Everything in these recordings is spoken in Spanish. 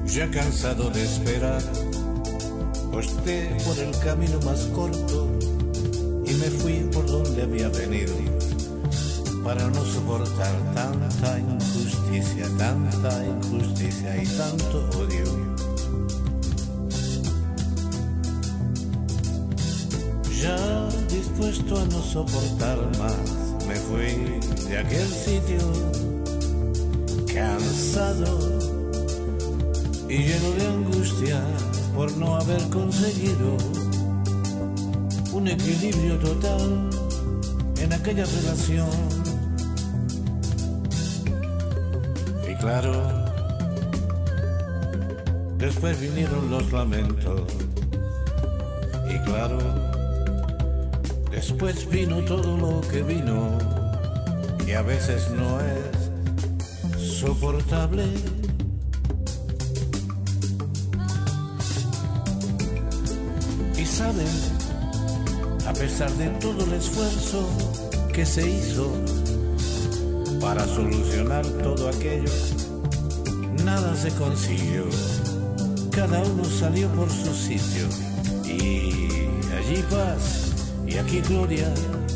Ya cansado de esperar, opté por el camino más corto y me fui por donde había venido, para no soportar tanta injusticia y tanto odio. Ya dispuesto a no soportar más, me fui de aquel sitio, cansado y lleno de angustia por no haber conseguido un equilibrio total en aquella relación. Y claro, después vinieron los lamentos. Y claro, después vino todo lo que vino, que a veces no es soportable. Y saben, a pesar de todo el esfuerzo que se hizo para solucionar todo aquello, nada se consiguió. Cada uno salió por su sitio, y allí paz y aquí gloria.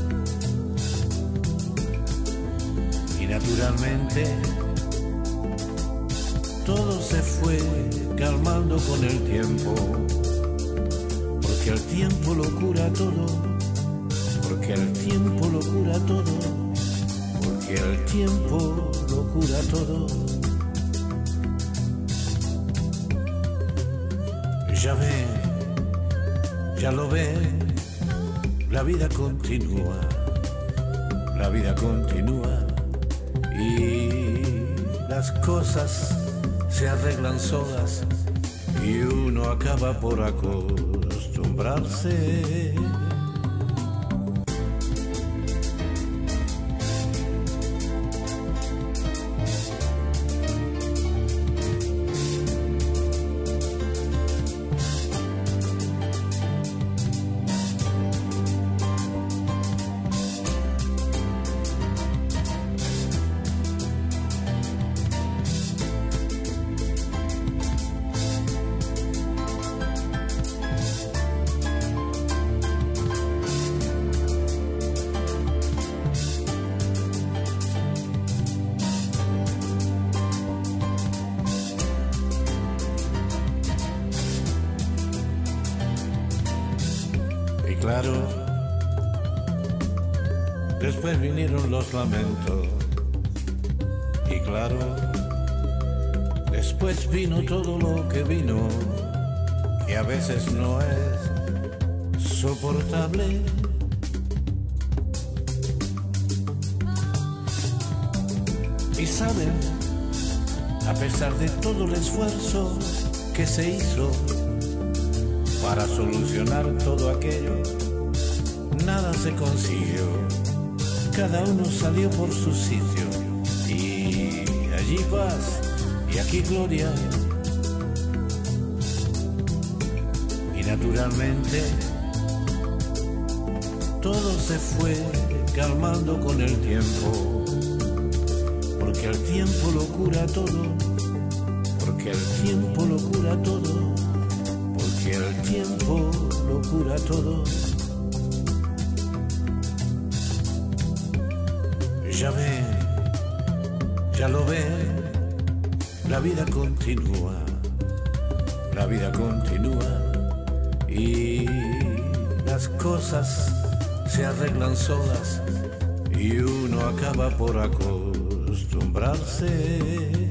Y naturalmente todo se fue calmando con el tiempo, porque el tiempo lo cura todo, porque el tiempo lo cura todo, porque el tiempo lo cura todo. Ya ve, ya lo ve, la vida continúa, la vida continúa, y las cosas se arreglan solas y uno acaba por acostumbrarse. Y claro, después vinieron los lamentos. Y claro, después vino todo lo que vino, que a veces no es soportable. Y saben, a pesar de todo el esfuerzo que se hizo para solucionar todo aquello, nada se consiguió. Cada uno salió por su sitio, y allí paz y aquí gloria. Y naturalmente todo se fue calmando con el tiempo, porque el tiempo lo cura todo, porque el tiempo lo cura todo, porque el tiempo lo cura todo. Ya ve, ya lo ve, la vida continúa, la vida continúa, y las cosas se arreglan solas y uno acaba por acostumbrarse.